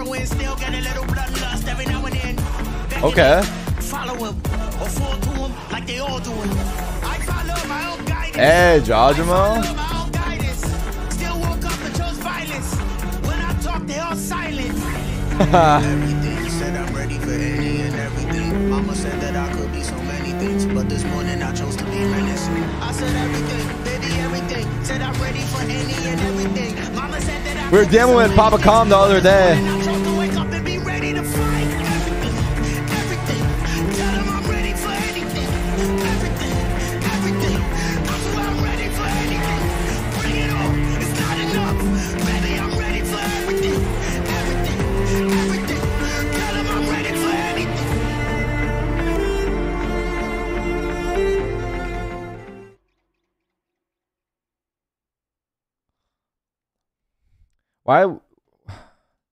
heroin, still get a little bloodlust every now and then. Okay. Follow him or fall to him like they all doing. I follow my own guidance. Hey, Jajamo. Still woke up and chose violence. When I talk, they all silent. Everything said I'm ready for any and everything. Mama said that I could be so many things, but this morning I chose to be menacing. I said everything, baby, everything. Said I'm ready for any and everything. Mama said that I we were demoing so Papa Calm the other day. I chose to wake up and be ready to fight. Everything. Tell them I'm ready for anything. Everything. I swear I'm ready for anything. Bring it on. It's not enough. Baby, I'm ready for everything. Everything. Tell them I'm ready for anything. Why